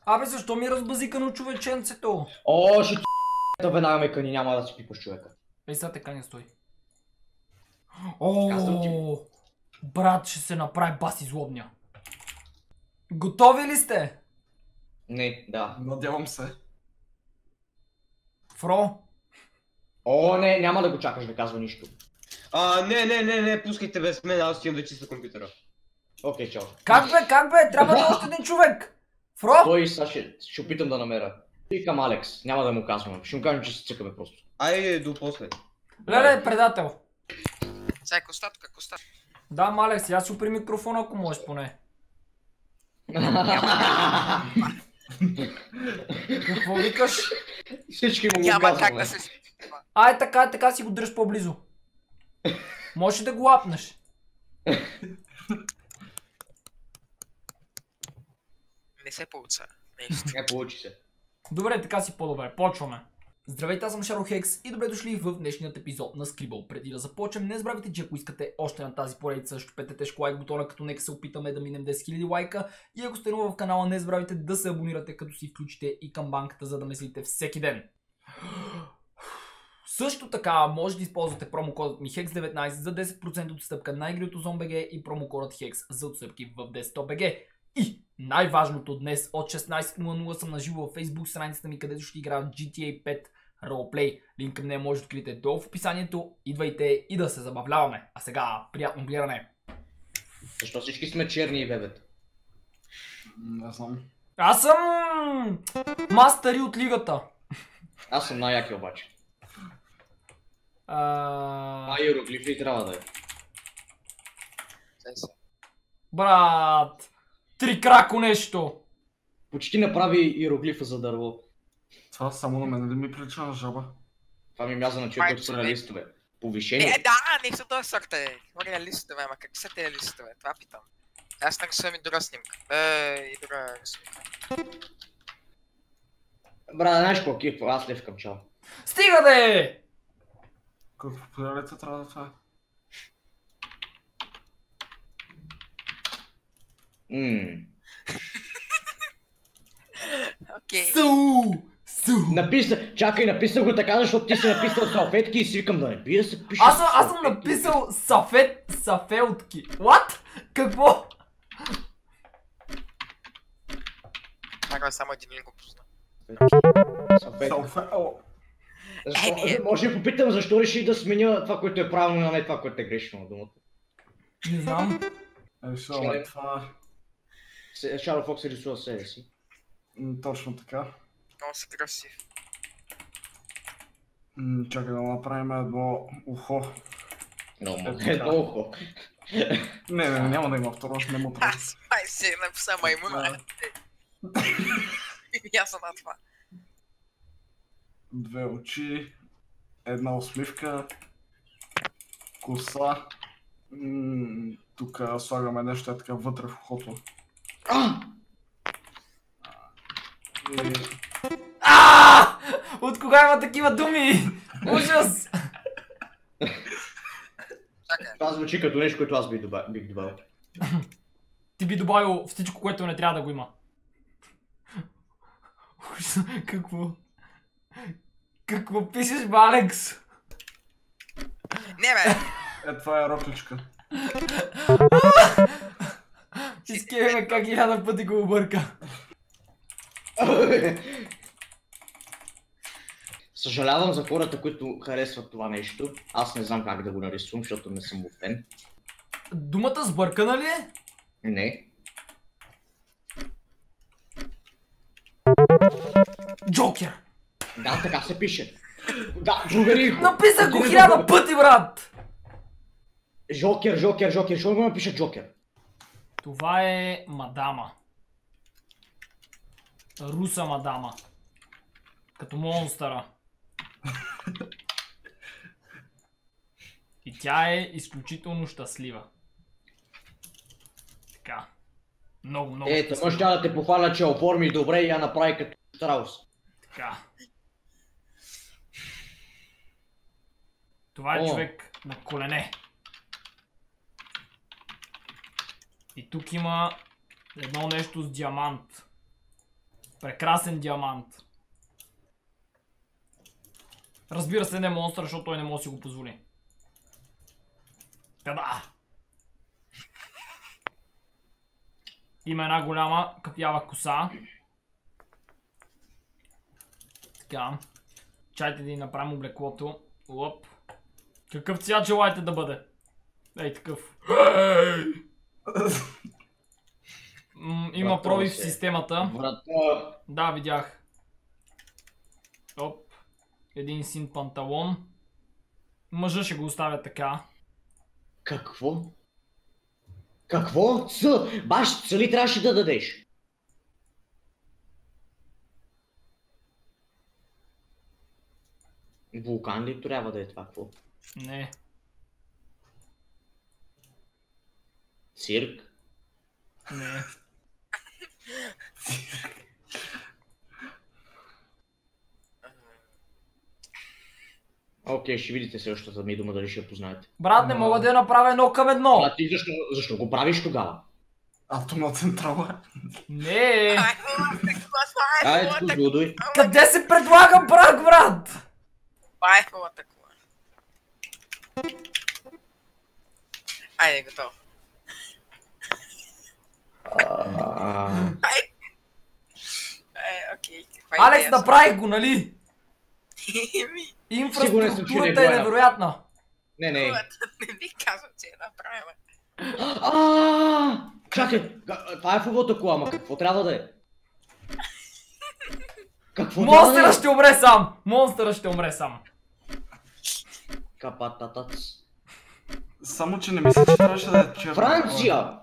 Абе, защо ми е разбазикано човеченцето? О, ще да веднага ме къни, няма да си пипаш човека. Ей, сега те каня, стой. Казвам ти. Брат, ще се направи баси злобния. Готови ли сте? Не, да. Надявам се. Фро? О, не, няма да го чакаш да казва нищо. Не, пускайте без мен, аз отивам да чиста компютъра. Окей, чао. Как бе? Трябва да е още един човек. Фро? Той сега ще опитам да намеря. Викам Алекс, няма да му казвам. Ще му кажем, че се цъкаме просто. Айде, до после. Леле, предател. Сега костатка. Да, Алекс, я си упри микрофона, ако можеш поне. Какво викаш? Всички му го Няма как казваме. да се... Ай, така си го дръж по-близо. Можеш ли да го лапнеш? Не се получа. Не получи се. Добре, така си по-добре. Почваме. Здравейте, аз съм Шаро-Хекс и добре дошли в днешният епизод на Scribble. Преди да започнем, не забравяйте, че ако искате още на тази поредица, щупете тежко лайк бутона, като нека се опитаме да минем 10 000 лайка. И ако сте нови в канала, не забравяйте да се абонирате, като си включите и камбанката, за да ме следите всеки ден. Също така, може да използвате промокодът ми HEX19 за 10% отстъпка на игри от OzonBG и промокодът HEX за отстъпки в Desktop.bg. И най-важното днес от 16:00 съм наживо във Facebook страницата ми, където ще играя GTA 5 Roleplay. Линк към нея може да откриете долу в описанието. Идвайте и да се забавляваме. А сега, приятно гледане. Защо всички сме черни и бебета? Не знам. Аз съм мастъри от лигата. Аз съм най-яки обаче. Иероглифи трябва да е. Брат, трикрако нещо. Почти направи иероглифа за дърво. Това само на мен ли ми прилича на жаба? Това ми мяза на човек, който са на листове. Повишение. Не са този сорта, говоря листове, ама как са тези листове? Това питам. Аз нарисувам и друга снимка. И друга снимка. Брат, знаеш какво кипва? Аз левкам, чао. Стига де! Какво подарите трябва да това е? Окей. Написал го така, защото ти си написал салфетки и си викам да не пия се пише. Аз съм написал сафелтки. What? Какво? Така само един го позна. Може да попитам защо реши да сменя това, което е правилно, а не това, което е грешно на думата. Не знам. Решаваме това. Шаро Фокс рисува себе си. Точно така. Много си красив. Чакай да направим едно ухо. Едно ухо. Не, няма да има второ, не му трябва. Аз май си написа маймуна. Ясно на това. Две очи, една усмивка, коса. Тук слагаме нещо така вътре в ухото. От кога има такива думи? Ужас! Това звучи като нещо, което аз бих добавил. Ти би добавил всичко, което не трябва да го има. Какво? Какво пишеш, бе, Алекс? Не, бе! Това е рокличка. Изкеваме как 1000 пъти го обърка. Съжалявам за хората, които харесват това нещо. Аз не знам как да го нарисувам, защото не съм фен. Думата сбъркана ли е? Не. Джокер! Да, така се пише. Да, проверих го. Написах го 1000 пъти, брат! Жокер, защо го напиша Джокер? Това е мадама. Руса мадама. Като монстъра. И тя е изключително щастлива. Така. Много Ето, щастлива. може да те похваля, че оформи добре и я направи като Штраус. Така. Това е човек на колене. И тук има едно нещо с диамант. Прекрасен диамант. Разбира се, не е монстър, защото той не може да си го позволи. Та-да! Има една голяма кафява коса. Така. Чайте да ни направим облеклото. Лъп. Какъв цвят желаете да бъде? Ей, такъв. Има пробив в системата. Врата. Да, видях. Оп. Един син панталон. Мъжа ще го оставя така. Какво? Какво? Ц! Баш Ц ли трябваше да дадеш? Вулкан ли трябва да е това? Какво? Не. Цирк? Не. Окей, ще видите следващата ми дума, дали ще я познаете. Брат, не мога да я направя едно към едно. А ти защо го правиш тогава? Атомна централа. Не. Айде, тук гледуй. Къде се предлага брак, брат? Това е хубавата кола. Айде, готово. Окей. Алекс, направих го, нали? Еми, Сигурен съм, че не го Инфраструктурата е е. невероятна. Не. не би казал, че е направила. Чакай, това е в хубавата кола, ама какво трябва да е? Какво трябва да Монстъра е? ще умре сам. Монстъра ще умре сам. Капататац. Само, че не мисля, че трябваше да е черна. Франция!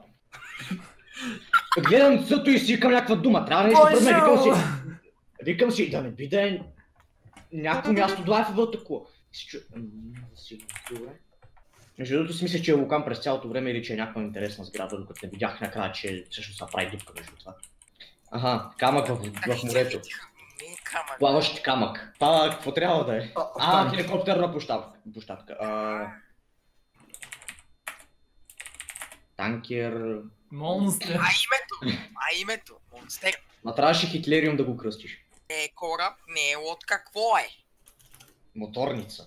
Гледам цъто и си викам някаква дума. Трябва нещо пред мен. Викам си, да не би да е някакво място до Айфеловата кола. Добре. Между другото си мисля, че е вулкан през цялото време или че е някаква интересна сграда, докато не видях накрая, че всъщност се прави дупка между това. Аха, камък в морето. Камък. Плаващ камък. Това какво трябва да е? Хеликоптерна площадка. Танкер... Монстър. Името. Монстер. Ма трябваше Хитлериум да го кръстиш. Не е кораб, не е лодка, какво е? Моторница.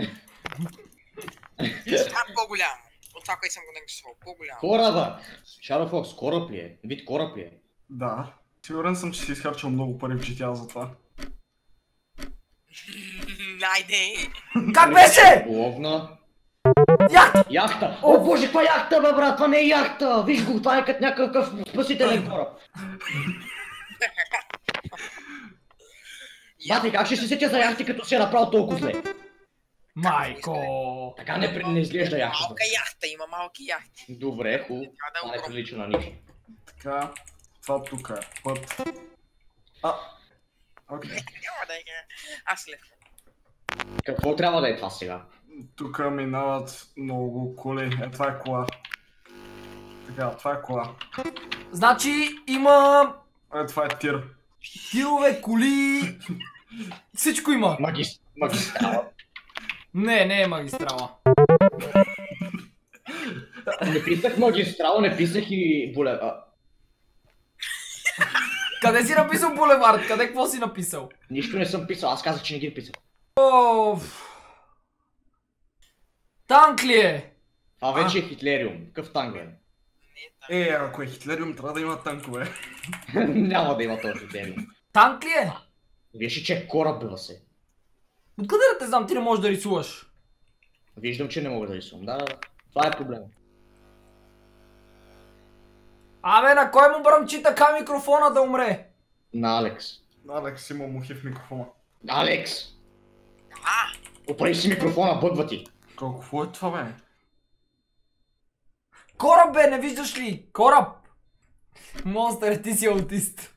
По-голямо. От това, което съм го нарисувал. По-голямо. Кораба! Shadow Fox, кораб ли е? Вид кораб ли е? Да. Сигурен съм, че си изхарчил много пари в GTA за това. Айде! Как беше? Ловна. Яхта! Яхта! О боже, това е яхта, бе брат, това не е яхта! Виж го, това е като някакъв спасителен кораб. Бати, как ще се сетя за яхти, като си е направил толкова зле? Майко! Така не изглежда яхта. Малка яхта, има малки яхти. Добре, хубаво. Трябва да Това не го прилича на нищо. Така, това тук е път. Окей. Няма да играя. Аз след. Какво трябва да е това сега? Тук минават много коли. Това е кола. Така, това е кола. Значи има Това е тир. тирове, коли... Всичко има. Магистрала. Не е магистрала. Не писах магистрала, не писах и булевард. Къде си написал булевард? Къде какво си написал? Нищо не съм писал, аз казах, че не ги писах. Танк ли е? Това вече е Хитлериум. Какъв танк е? Ако е Хитлериум, трябва да има танкове. Няма да има този Хитлериум. Танк ли е? Виж, че е кораб, била се. Откъде да те знам? Ти не можеш да рисуваш. Виждам, че не мога да рисувам. Да. Това е проблема. Абе, на кой му бръмчи така микрофона да умре? На Алекс. Алекс има мухи в микрофона. Алекс! Оправи си микрофона, бъгва ти. Какво е това, бе? Кораб бе, не виждаш ли? Кораб! Монстър, ти си аутист.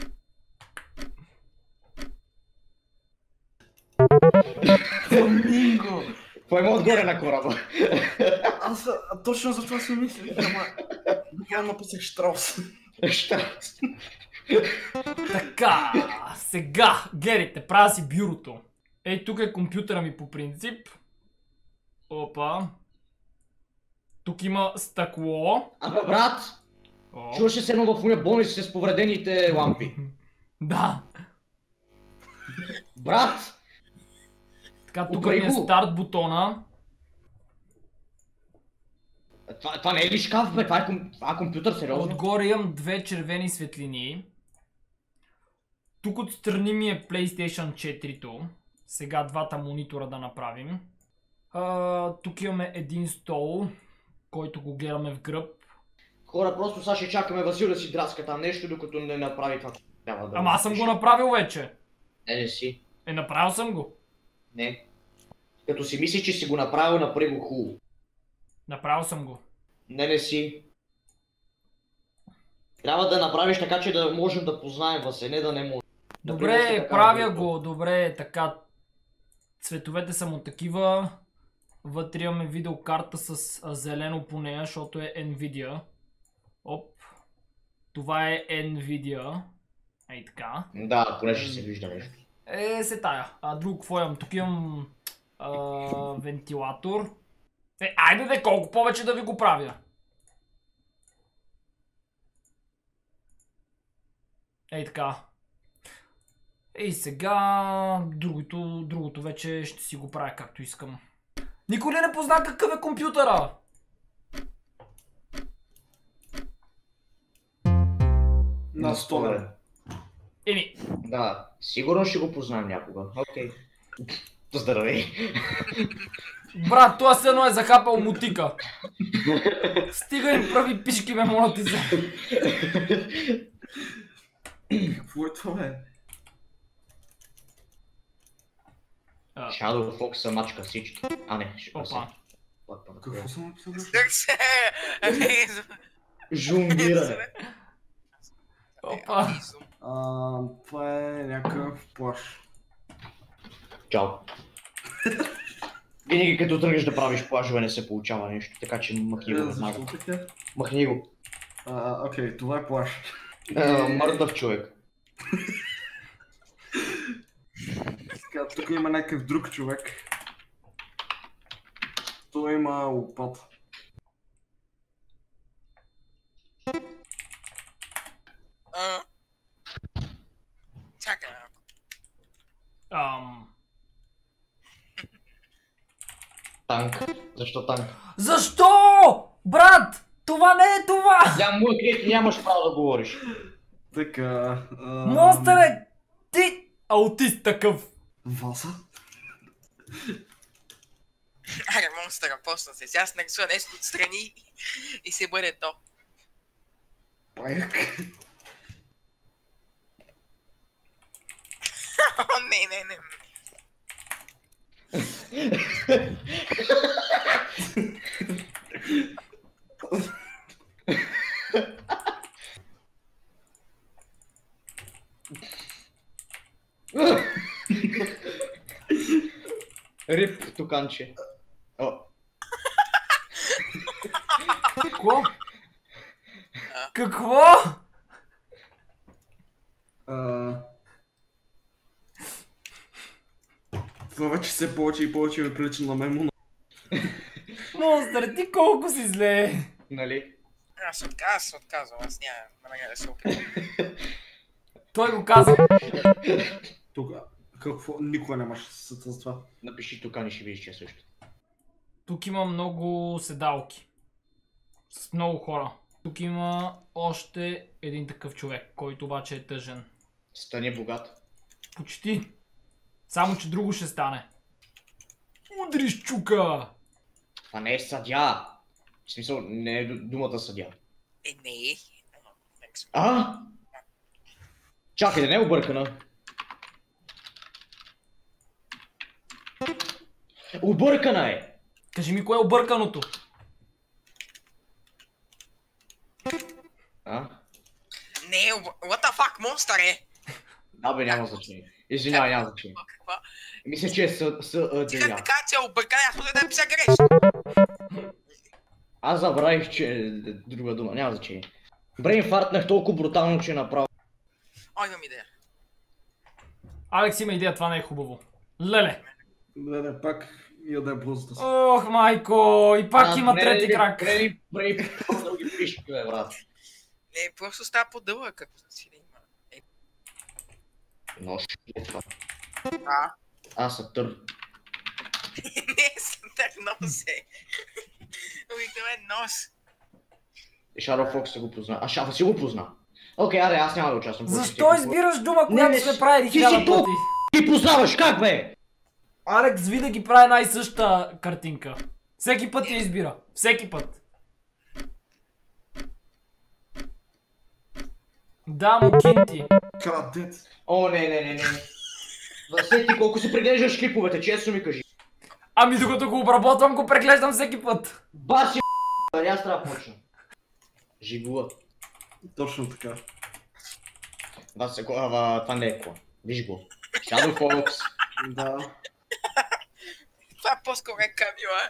Фламинго! Кой има отгоре на кораба? Аз точно за това си мислих, ама... Буквално написах Штраус. Така, сега, гледайте, правя си бюрото. Ей, тук е компютъра ми по принцип. Опа. Тук има стъкло. Абе, брат! Чуваше се едно в уния болници с повредените лампи. Да. Брат! Така, тук Обрей ми е го. старт бутона. Това не е ли шкаф, бе? Това е компютър, сериозно? Отгоре имам две червени светлини. Тук отстрани ми е PlayStation 4-то. Сега двата монитора да направим. Тук имаме един стол, който го гледаме в гръб. Хора, просто сега ще чакаме Васил да си драска там нещо, докато не направи това. Трябва да... Ама аз съм го направил вече. Не си. Направил съм го. Не. Като си мислиш, че си го направил, направи го хубаво. Направил съм го. Не си. Трябва да направиш така, че да можем да познаем Васе, не да не можем. Добре, правя го. Добре, така. Цветовете са му такива. Вътре имаме видеокарта с зелено по нея, защото е Nvidia. Оп. Това е Nvidia. Ей така. Да, поне ще се вижда нещо. Се тая. Друго какво имам? Тук имам вентилатор. Айде де, колко повече да ви го правя? Ей така. И сега другото вече ще си го правя както искам. Никой ли не позна какъв е компютъра? На стола. Еми, Да, сигурно ще го познаем някога. Окей. Здравей. брат, това все едно е захапал мутика. Стига им прави пишки, ме моля ти се. Какво е това, бе? Shadow Fox мачка всички. Не, ще Опа. Какво съм написал? Дър се! Жонглиране. Опа. Това е някакъв плаш. Чао. Винаги като тръгнеш да правиш плажове не се получава нещо, така че махни го веднага. Защо така? Махни го. Окей, това е плаш. Мъртъв човек. Така, тук има някакъв друг човек. Той има лопата. Чакай. Танк. Защо танк? Защо? Брат! Това не е това! Нямаш право да говориш. Така... Монстър, ти аутист такъв. Васа? Аре, монстъра, посна се. Сега се нарисува нещо отстрани и се бъде то. Паяк? О, не. Рип, туканче. Какво? Какво? Това вече все повече и повече ме прилича на мемо. Монстър, ти колко си зле? Нали? Аз се отказвам, аз няма да се опитам. Той го каза. Тук, какво? Никога нямаш с това. Напиши тукани, ще видиш, че е също. Тук има много седалки. С много хора. Тук има още един такъв човек, който обаче е тъжен. Стани богат. Почти. Само, че друго ще стане. Удриш чука! Това не е съдя. В смисъл, не е думата съдя. Не. Чакай, да не е объркана. Объркана е! Кажи ми кое е обърканото. Не, what the fuck, монстър е! Да бе, няма значение. Извинявай, няма значение. Какво? Мисля, че е Ти как съдя. така, че е объркана, аз мисля да напиша грешно. Аз забравих, че е друга дума, няма значение. Брейн фартнах толкова брутално, че направо. Имам идея. Алекс има идея, това не е хубаво. Леле. Не, пак яде блузата си. Ох, майко, и пак има трети крак. Брейн други пишки, бе, брат. Не, просто става по-дълъг, ако си да има. Нож е това. Сатурн. Не, Сатурн нос е. Обикновен нос. Shadow Fox се го позна. Шафа си го позна. Окей, аре, аз няма да участвам. Защо избираш дума, която сме правили хиляда пъти? Ти познаваш, как бе? Алекс винаги прави една и съща картинка. Всеки път я избира. Всеки път. Да, Мукинти. Крадец. О, не. Всеки колко си преглеждаш клиповете, честно ми кажи. Ами докато го обработвам, го преглеждам всеки път. Баси, аз трябва да почна. Жигула. Точно така. Това не е кола. Виж го. Shadow Fox. Да. Това е по-скоро е Камила.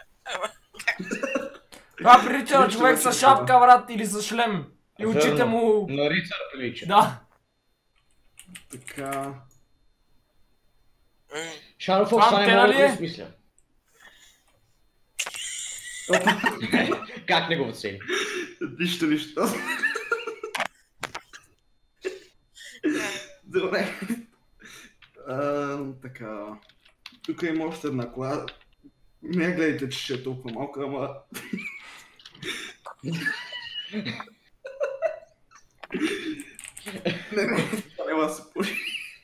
Това прилича на човек с шапка, брат, или с шлем. И очите му... На рицар прилича. Да. Така. Shadow Fox, това не мога да го смисля. Как не го оцени? Нищо. Добре. Така. Тук има още една кола. Не гледайте, че ще е толкова малка, ама... Не, няма да се пуши.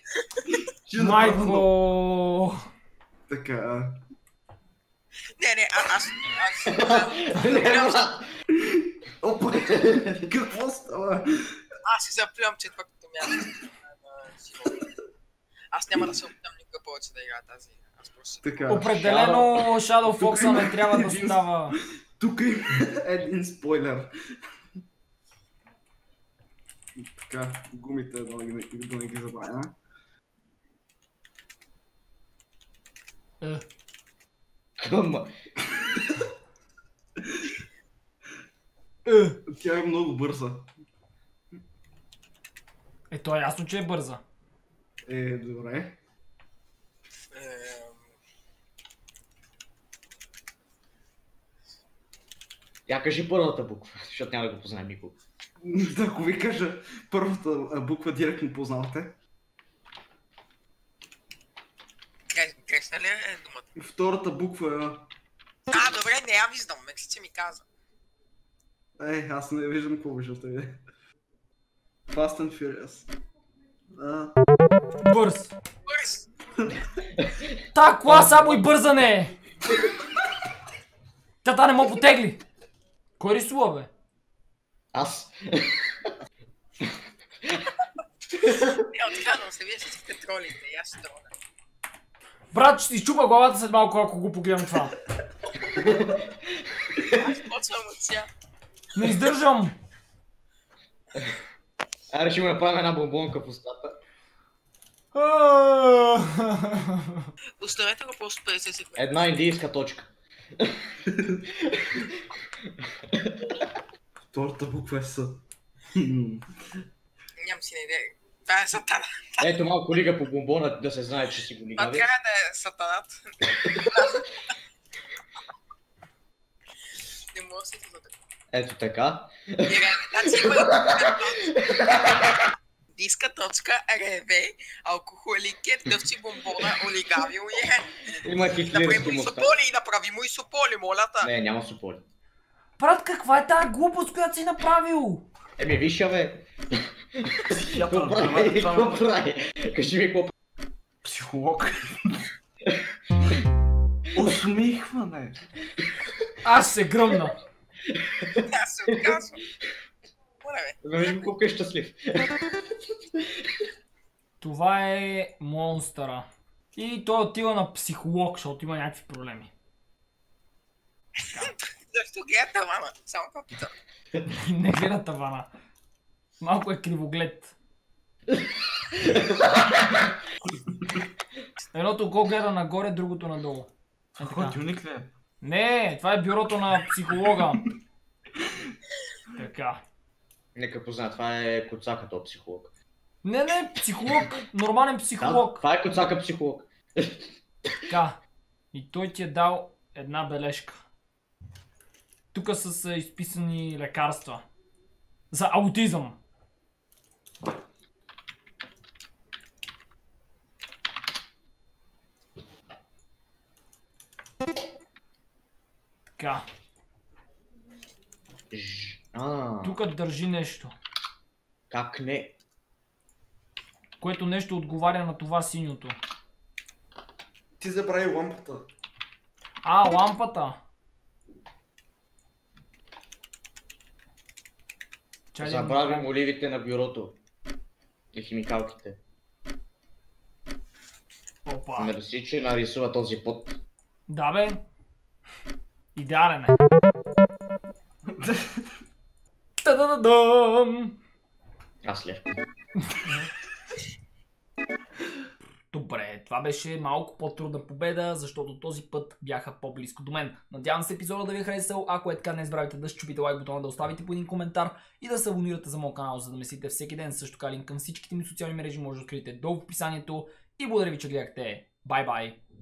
Майко! Така. Не, аз... Опа! Какво става? Аз си заплювам четвъртото място. Аз няма да се опитам никога повече да играя тази. Аз просто... Така. Определено Shadow Fox не трябва да става. Тук има един спойлер. Така, гумите да не ги забравя. Тя е много бърза. То е ясно, че е бърза. Добре. Я кажи първата буква, защото няма да го познаем никога. Да, ако ви кажа първата буква, директно познавате. Грешна ли е думата? Втората буква е... Добре, не я виждам, мекси, че ми каза. Аз не виждам какво виждате ви. Fast and Furious. Бърз. Бърз! Та кола само и бърза не е. Тя не мога потегли. Кой рисува, бе? Аз. Отказвам се, вие си тролите, и аз ще троля. Брат, ще си изчупа главата след малко, ако го погледам това. Аз почвам от сега. Не издържам. Аре, ще му направим една бомбонка в устата. Оставете го просто 50 секунди. Една индийска точка. Втората буква е С. Нямам си на идея. Това е сатана. Ето малко лига по бомбона, да се знае, че си го Това лигави. трябва да е сатанат. Не мога да се това. Ето така. Значи има диска точка, реве, алкохоликет, дъвчи бомбона, олигавил е. Има хитлерски моста. Направи му и сополи, молята. Не, няма сополи. Брат, каква е тази глупост, която си направил? Виж я, бе. Какво прави? Кажи ми какво прави. Психолог. Усмихване. Аз се гръмна. Аз се отказвам. Виж колко е щастлив. Това е монстъра. И той отива на психолог, защото има някакви проблеми. Защо гледа тавана? Само това питам. Не гледа тавана. Малко е кривоглед. Едното го гледа нагоре, другото надолу. Ходилник ли е? Не, това е бюрото на психолога. Така. Нека позна, това е коцака, то психолог. Не, психолог. Нормален психолог. Това е коцака психолог. Така. И той ти е дал една бележка. Тук са изписани лекарства. За аутизъм. Така. Тук държи нещо, Как не? което нещо отговаря на това синьото. Ти забрави лампата. Лампата. Забравим оливите на бюрото. И химикалките. Опа. Мерси, че нарисува този пот. Да бе. Идеален е. Та-да-да-дам! Аз Левко. Добре, това беше малко по-трудна победа, защото този път бяха по-близко до мен. Надявам се епизода да ви е харесал. Ако е така, не забравяйте да счупите лайк бутона, да оставите по един коментар и да се абонирате за моят канал, за да ме следите всеки ден. Също така линк към всичките ми социални мрежи може да откриете долу в описанието. И благодаря ви, че гледахте. Бай-бай!